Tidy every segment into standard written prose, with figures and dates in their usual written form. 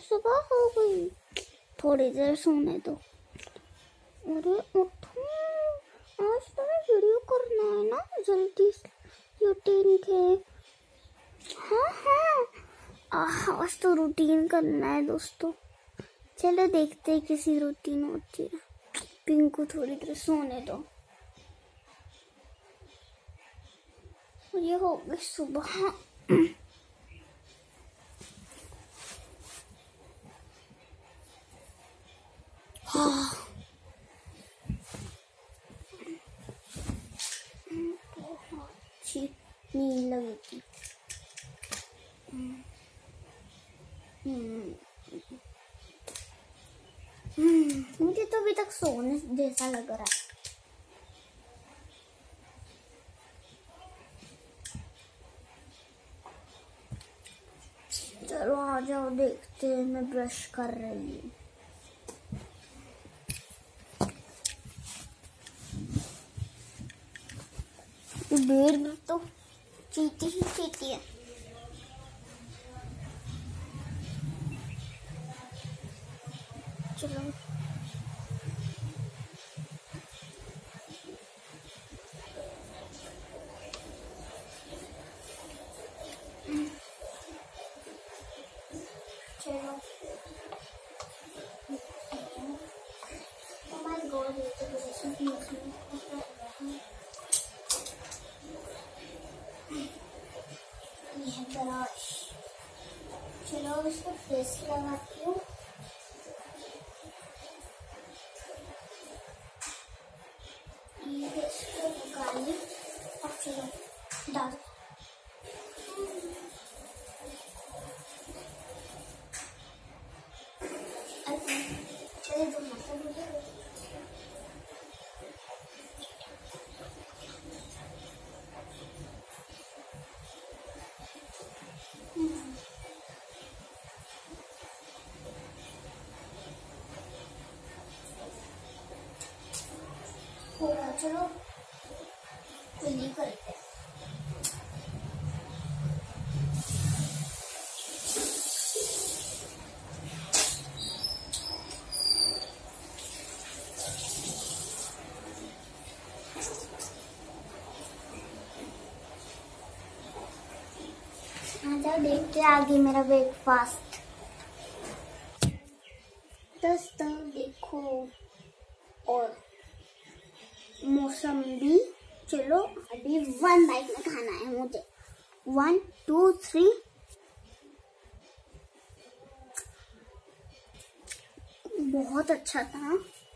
सुबह हो गई, थोड़ी देर सोने दो। अरे उठो, आज तो वीडियो करना है ना जल्दी रूटीन के। हाँ, आज तो रूटीन करना है दोस्तों। चलो देखते हैं किसी रूटीन होती है। पिंकू थोड़ी देर सोने दो। ये हो गई सुबह। हाँ, अच्छी नींद लगी थी। मुझे तो अभी तक सोने जैसा लग रहा है। चलो आ जाओ, देखते हैं। मैं ब्रश कर रही हूँ। बेड तो चीती ही चीती है। चलो चलो। Oh my God, ये तो पोजीशन ये है ब्रश। चलो इसको फेस लगाती हूँ। ये इसको निकाली और चलो डाल। चलो जल्दी करते हैं। आजा देखते हैं आगे मेरा ब्रेकफास्ट। दोस्तों देखो, और मौसम्बी। चलो अभी 1 बाइट में खाना है मुझे। 1 2 3। बहुत अच्छा था।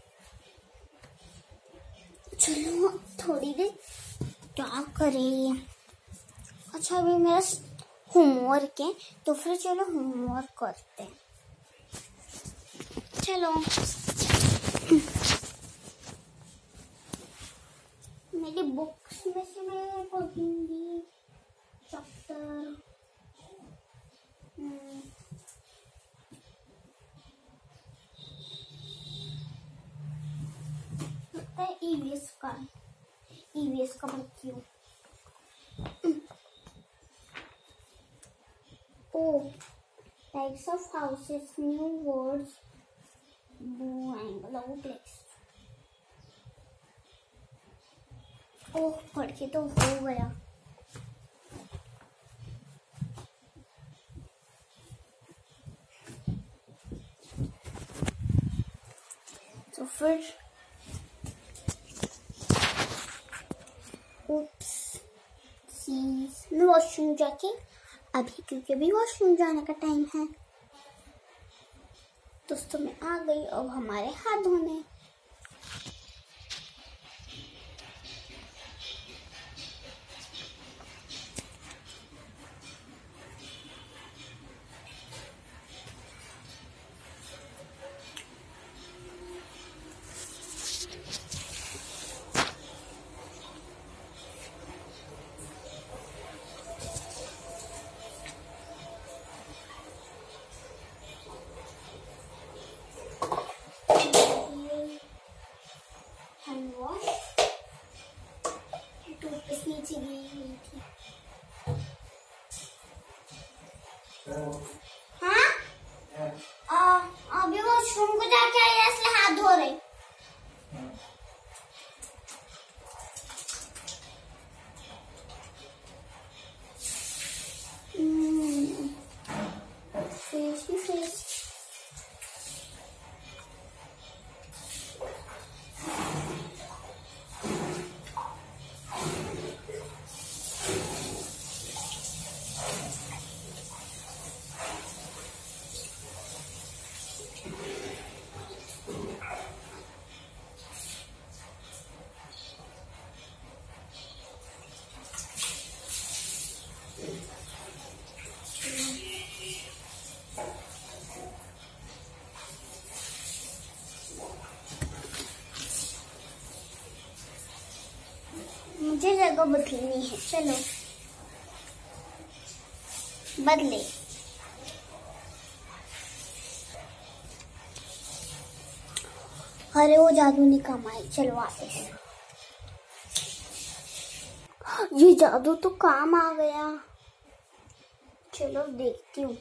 चलो थोड़ी देर क्या करें। अच्छा अभी मेरा होमवर्क है, तो फिर चलो होमवर्क करते हैं। चलो मेरी बुक्स में से मैं पढ़ूंगी चैप्टर ईवीएस का पढ़ती हूँ। Oh, types of houses, new words, blue and low place. ओह पढ़ के तो हो गया। तो फिर मैं वॉशरूम जाके अभी, क्योंकि अभी वॉशरूम जाने का टाइम है। दोस्तों मैं आ गई, अब हमारे हाथ धोने। मुझे जगह बदलनी है, चलो बदले। अरे वो जादू नहीं काम आई, चलो आते हैं। ये जादू तो काम आ गया, चलो देखती हूँ।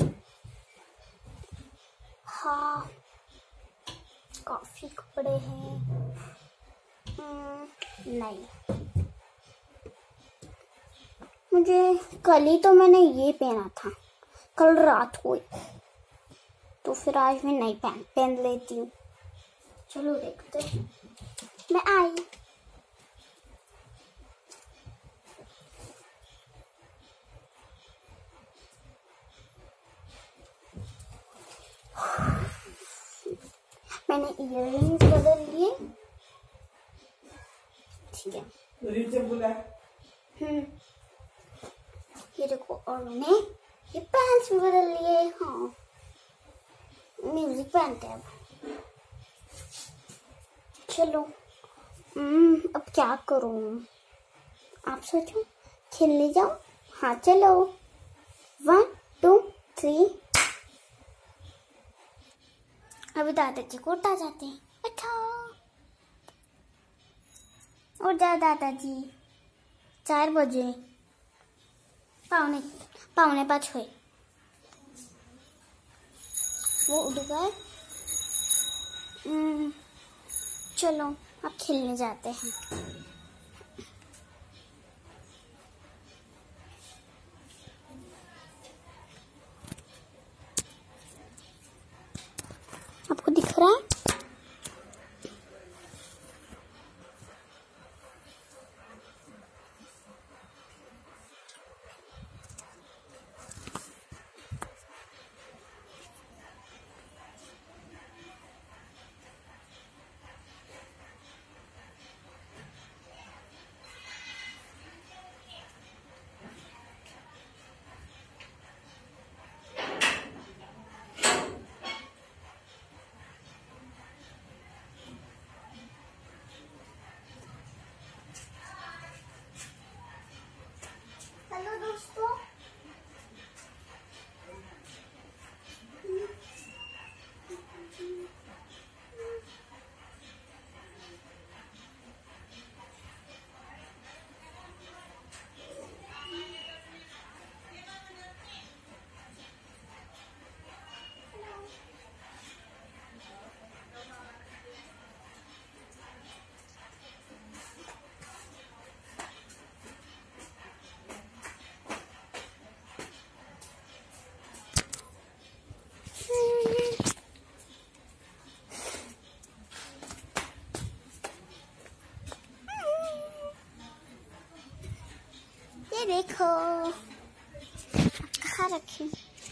हाँ काफी कपड़े हैं। नहीं, मुझे कल ही तो मैंने ये पहना था, कल रात को ही, तो फिर आज मैं नहीं पहन लेती हूँ। चलो देखते हैं। मैं आई। मैंने इयररिंग्स बदल लिए, ठीक है। ये देखो, और मैंने ये पैंट्स बदल लिए। हाँ म्यूजिक पहनते हैं अब। चलो अब क्या करूं, आप सोचो। खेलने जाओ? हाँ चलो, 1 2 3। अभी दादाजी को उठा जाते हैं। अच्छा उठ जाओ दादाजी, 4 बजे, पौने 5 हुए। वो उठ गए। चलो अब खेलने जाते हैं। आपको दिख रहा है? हेलो दोस्तों, ये देखो कहाँ रखी।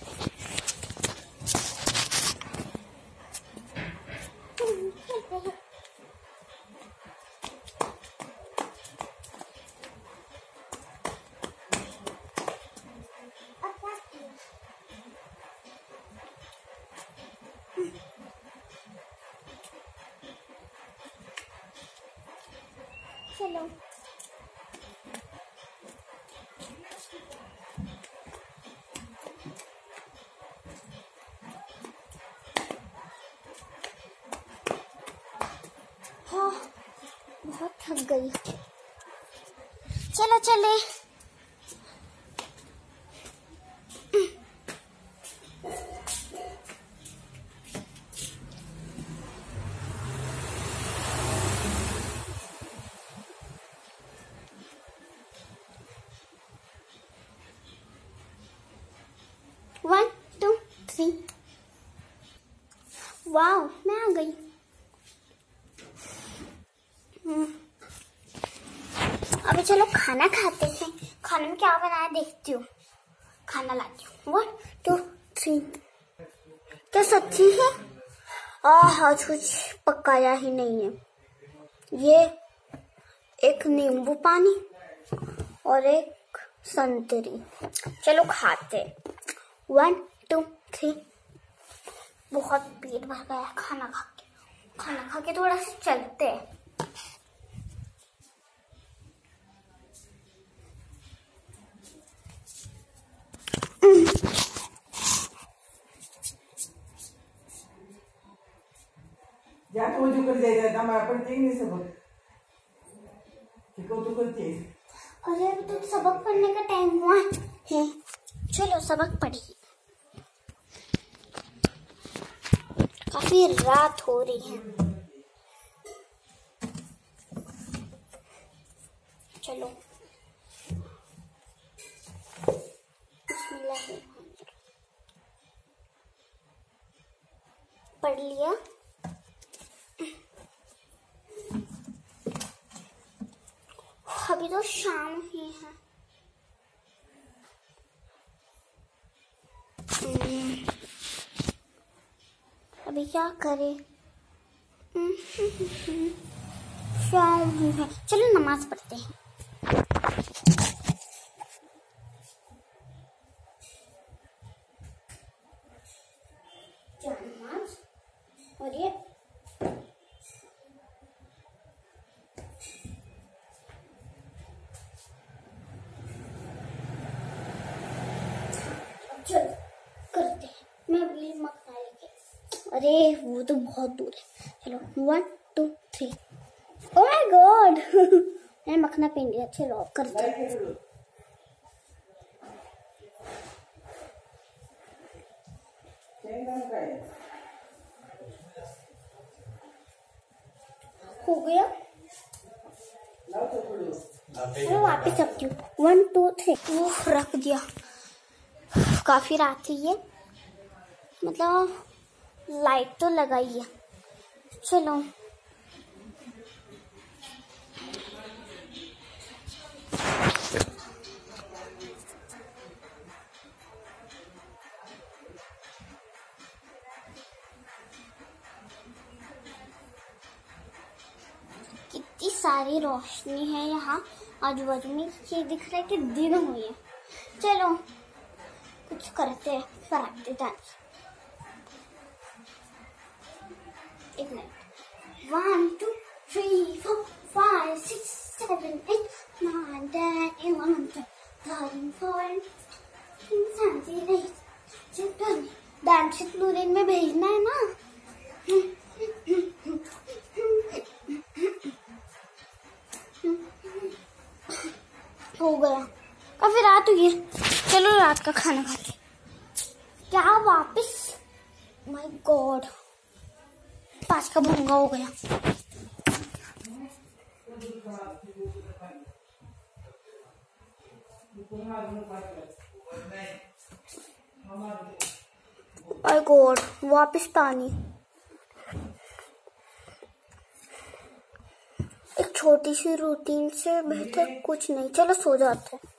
चलो हाँ बहुत थक गई, चलो चले। वन टू थ्री, वाओ मैं आ गई। अभी चलो खाना खाते हैं। खाने में क्या बनाया देखती हूँ। खाना लाती हूँ। 1 2 3। क्या सच्ची है? आज कुछ पकाया ही नहीं है। ये एक नींबू पानी और एक संतरी। चलो खाते। 1 2 3। बहुत पेट भर गया खाना खा के थोड़ा सा चलते हैं। अरे अभी तो सबक पढ़ने का टाइम हुआ है। चलो सबक पढ़िए। काफी रात हो रही है। चलो पढ़ लिया। अभी तो शाम ही है। अभी क्या करें? शाम ही है। चलो नमाज पढ़ते हैं। नमाज और ये चलो करते हैं। मैं अभी मक्का लेके। अरे वो तो बहुत दूर है। चलो 1 2 3। ओह माय गॉड मैंने मखना पहन लिया। चलो अब करते हैं। हो गया। चलो वापस रखती हूँ। 1 2 3। ओह रख दिया। काफी रात हुई है। मतलब लाइट तो लगाई है। चलो कितनी सारी रोशनी है यहाँ आजू बाजू में। ये दिख रहा है कि दिन हुई है। चलो कुछ करते हैं। फराते डांस। एक मिनट। 1 2 3 4 5 6 7 8 9 10 11 12 13 14 15 डांस क्लोरिन में भेजना है ना। हो गया। काफी रात हुई है। चलो रात का खाना खाते। क्या वापस? माय गॉड 5 का भूंगा हो गया। माय गॉड वापस पानी। एक छोटी सी रूटीन से बेहतर कुछ नहीं। चलो सो जाते हैं।